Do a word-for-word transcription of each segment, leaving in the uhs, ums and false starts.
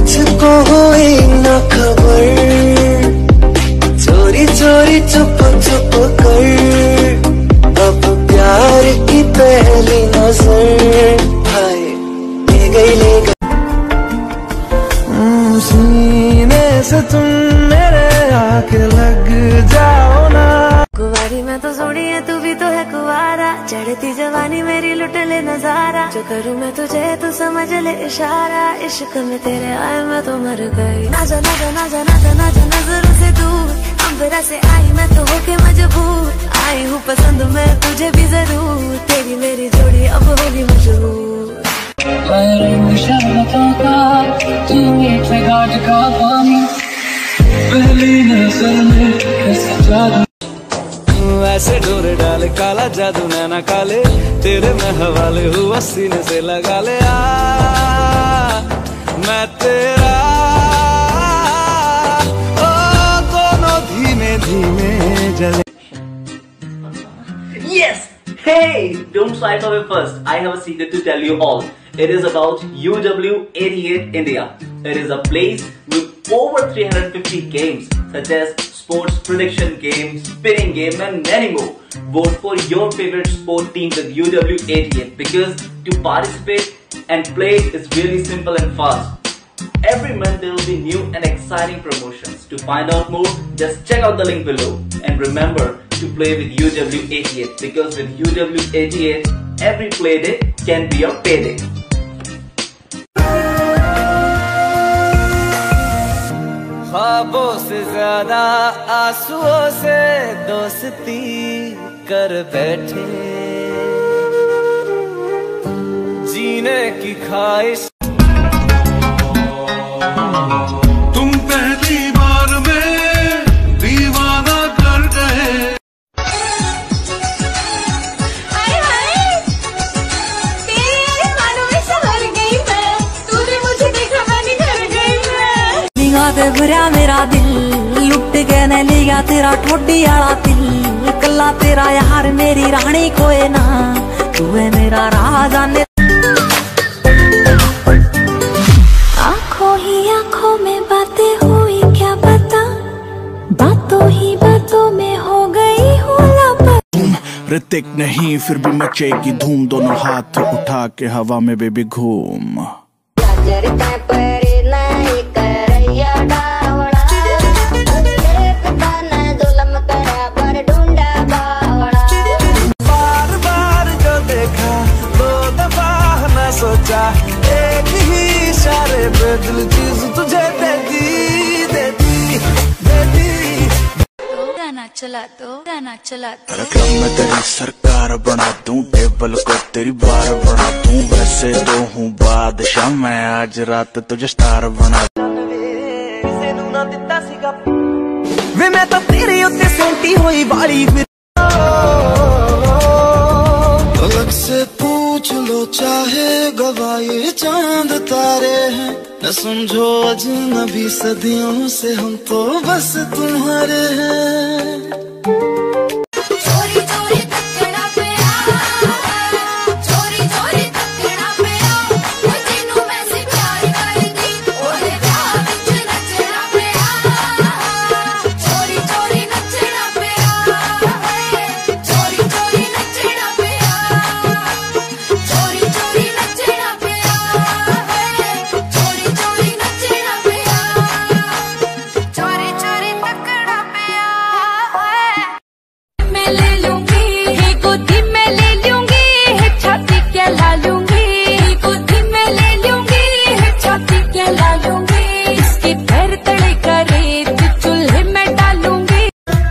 मुझको हुई न खबर, चोरी चोरी चुप चुप कर, अब प्यार की पहली नजर, हाय ले गई ले गई। सीने से तुम मेरे आके लग जाओ ना। कुंवारी मैं तो सोनी है, तू भी तो है कुंवारा, चढ़ती जवानी मेरी लुट ले नजारा, जो करूँ मैं तुझे तू समझ ले इशारा, इश्क में तेरे आए मैं तो मर गई। ना जा ना जा ना जा ना जा ना जा नजरों से दूर, अंबरा से आई मैं तो होके मजबूर, आई हूँ पसंद मैं तुझे भी जरूर, तेरी मेरी जोड़ी अब होगी मशहूर। पहली नजर में कैसा जादू, ऐसे डोरे डाले काला जादू नैना काले, तेरे में हवाले हुआ सीने से लगा ले, आ मैं तेरा, ओ दोनों धीमे धीमे जले। Yes! Hey! Don't swipe away first. I have a secret to tell you all. It is about U W eighty-eight India. It is a place with over three hundred fifty games such as sports prediction game, spinning game and many more. Vote for your favorite sport team with U W eighty-eight because to participate and play is really simple and fast. Every month there will be new and exciting promotions. To find out more, just check out the link below. And remember to play with U W eighty-eight because with U W eighty-eight, every play day can be your payday. ख्वाबों से ज्यादा आंसुओं से दोस्ती कर बैठे, जीने की ख्वाहिश तुम पहली बार में दीवाना कर गए। हाय हाय तेरे मानो में संभल गई मैं, तूने मुझे देखा मैंने डर गई मैं। निगाह दे भरा मेरा दिल, लुट के न लिया तेरा ठोडी आला दिल, कल्ला तेरा यार मेरी रानी कोई ना, तू है मेरा राजा ने। आँखों ही आँखों में बातें हुई क्या पता, बातों ही बातों में हो गई हूँ लापता। ऋतिक नहीं फिर भी मचेगी धूम, दोनों हाथ उठा के हवा में बेबी घूम। बार बार जो देखा दो दफा न सोचा, एक ही इशारे पे दिल चीज तुझे दे दी दे दी दे दी। गाना चला दो गाना चला दो, रकम में तेरी सरकार बना दूं, टेबल को तेरी बार बना दूं, वैसे तो हूँ बादशाह मैं, आज रात तुझे स्टार बना दूं। वे मैं तो तेरे उत्ते सेंटी हुई वाली, फिर अलग से पूछ लो चाहे गवाए चांद तारे हैं, न समझो अजनबी सदियों से हम तो बस तुम्हारे हैं। चोरी चोरी तकड़ा पे आ, चोरी चोरी तकड़ा पे आ, वो तेनू मैं से प्यार करदी, ओरे प्यार विच नचड़ा पे आ, चोरी चोरी नचड़ा पे आ, चोरी चोरी नचड़ा पे आ, चोरी चोरी नचड़ा पे आ, चोरी चोरी नचड़ा पे आ, चोरी चोरी तकड़ा पे आ। मैं ले लूंगी गोदी में ले लूंगी, छाती क्या ला लूंगी, गोदी में ले लूंगी, छाती क्या ला लूंगी, इसके पैर तले का रेत चूल्हे में डालूंगी।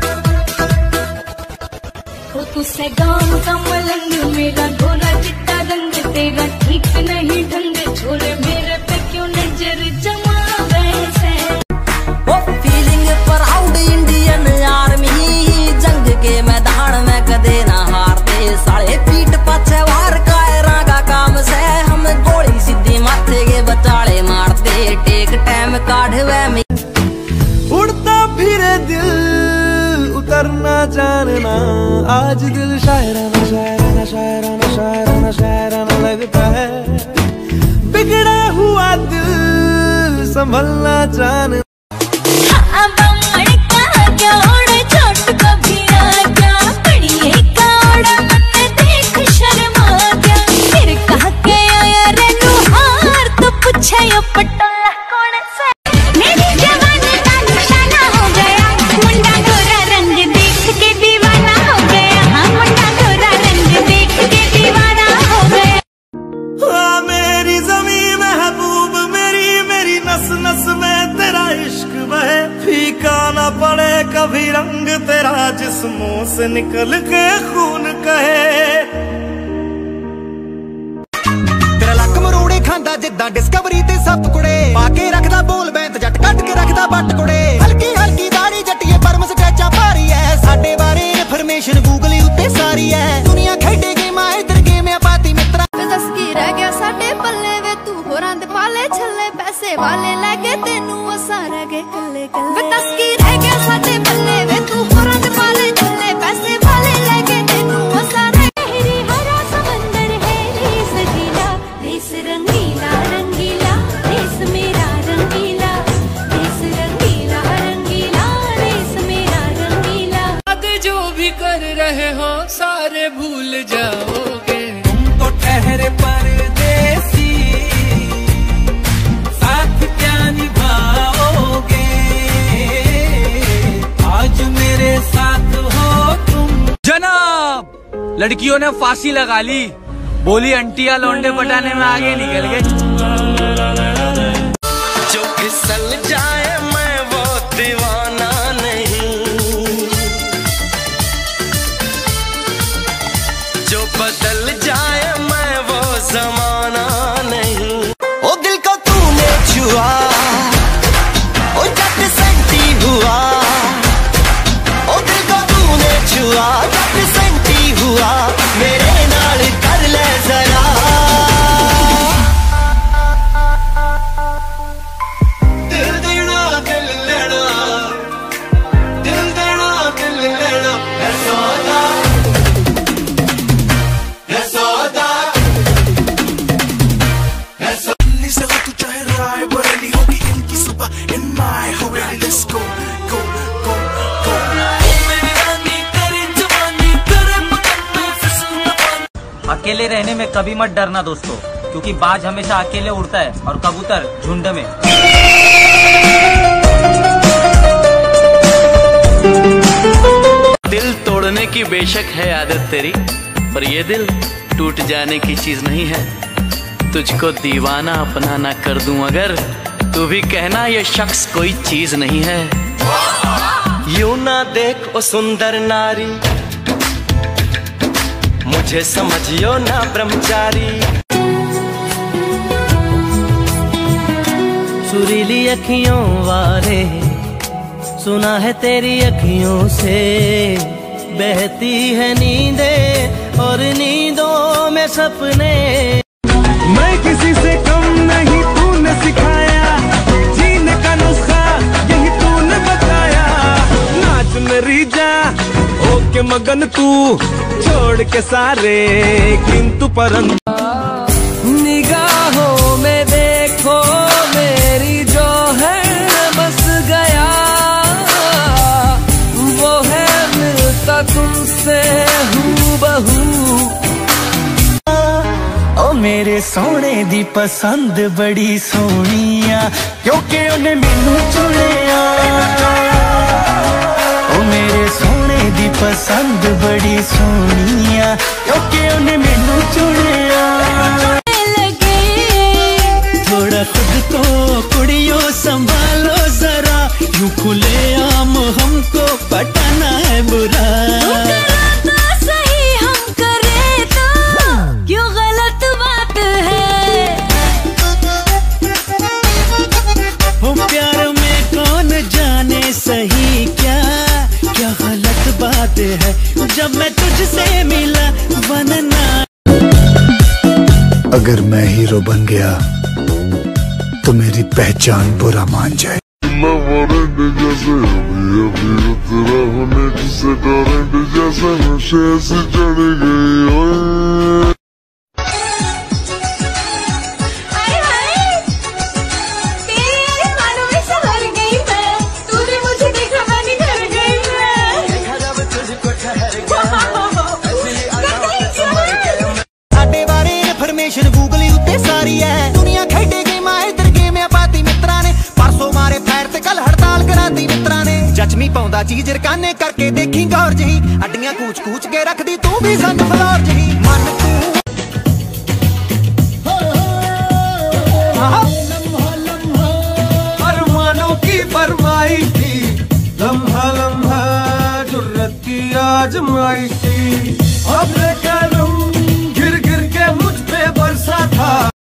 हो तुझसे गाँव का मलंग, मेरा गोरा चिट्टा रंग, तेरा ठीक नहीं ढंग, छोरे मेरे पे क्यों नजर जमा वैसे। वो फीलिंग प्राउड इंडियन आर्मी, जंग के मैदान में कदे ना हारते, साले पीठ पाछे वार कायरा का काम से, हम गोली सीधी माथे के बचाले मारते, टेक टाइम काढ़वे में उड़ता फिरे दिल उतरना जानना, आज दिल शायराना शायराना शायराना शायराना शायराना लगता है, बिगड़ा हुआ दिल संभलना जाने। कभी रंग तेरा जिस्मों से निकल के खून कहे। तेरा लक मरोड़े खांदा जिद्दां डिस्कवरी ते सप कुड़े, पाके रखदा बोल बैंत जट कट के रखदा बट कुड़े। हल्की हल्की दाढ़ी जट्टिए परम स्क्रैचा भारी है, साडे बारे इन्फॉर्मेशन गूगल उत्ते सारी है। दुनिया खेडे गेमां इधर गेम पाती मित्रा। दस की रह गया साडे पल्ले वे तू होरां दे पाले छल्ले, पैसे वाले ले गए तेनू असां रह गए कल्ले कल्ले। दस की रह गया साडे पल्ले वे तू होरां दे पाले छल्ले, पैसे वाले ले गए तेनू असां रह गए। हरा समंदर है रेस गीला, रेस रंगीला रंगीला, रेस मेरा रंगीला, रेस रंगीला रंगीला, रेस मेरा रंगीला। आज जो भी कर रहे हो सारे भूल जाओगे। तो ठहरे परदेसी, साथ क्या निभाओगे, आज मेरे साथ हो तुम। जनाब, लड़कियों ने फांसी लगा ली, बोली अंटिया लौंडे पटाने में आगे निकल गए। जो फिसल जाए मैं वो दीवाना नहीं, जो बदल जाए मैं वो जमाना नहीं। ओ दिल को तूने छुआ, ओ जट सेंटी हुआ, ओ दिल को तूने छुआ, जट सेंटी हुआ, मेरे नाल कर ले जरा। दिल देना दिल लेना, दिल देना दिल लेना, है सौदा है सौदा है सौदा। निज़ा तू चाहे राय बरेली होगी इनकी सुबह in my Haveli. Let's go गो गो गो। मेरी रानी तेरी जवानी तेरे बदन में फिसलता पानी। अकेले रहने में कभी मत डरना दोस्तों, क्योंकि बाज हमेशा अकेले उड़ता है और कबूतर झुंड में। दिल तोड़ने की बेशक है आदत तेरी, पर ये दिल टूट जाने की चीज नहीं है। तुझको दीवाना अपना ना कर दूं अगर, तू भी कहना ये शख्स कोई चीज नहीं है। यूं ना देख ओ सुंदर नारी, मुझे समझियो ना ब्रह्मचारी। सुरीली अखियों वाले, सुना है तेरी अखियों से बहती है नींदे और नींदों में सपने। मैं किसी से कम नहीं, तूने सिखाया जीने का नुस्खा, यही तूने बताया। नाच मेरी जा ओके मगन तू, छोड़ के सारे किंतु परंतु। निगाहों में देखो मेरी जो है बस गया, वो है मिलता तुमसे हूबहू। ओ मेरे सोने दी पसंद बड़ी सोहणिया, क्योंकि उन्हें मैनू चुनिया। ओ मेरे सोने दी पसंद बड़ी सोहणिया, क्योंकि उन्हें मैनू चुनिया। थोड़ा खुद को कुड़ियों संभालो जरा, यूं खुले आम हमको पटाना है बुरा। तो सही हम करे तो क्यों गलत बात है। हो प्यार में कौन जाने सही क्या क्या गलत बात है, जब मैं तुझसे मिला वरना। अगर मैं हीरो बन गया तो मेरी पहचान बुरा मान जाए। जैसे अभी अभी उतरा होने जिसे टोरेंट जैसे नशे से चढ़ गई ओए। हाय हाय तेरे इन्फॉर्मेशन गूगल उत्ते सारी है दुनिया खेडे गेमां इधर गेम पाती मित्रा ने परसों मारे फैर ते कल हड़ताल कराती मित्रा ने जचमी पाउंदा चीज रकाने करके देखी गौर जही अड्डियां कूच कूच के रखदी तू भी सन फ्लोर जही मन तू अरमानों की फरमाई थी लम्हा लम्हा जुर्रत की आजमाई थी अब करूं गिर गिर के मुझ पे बरसा था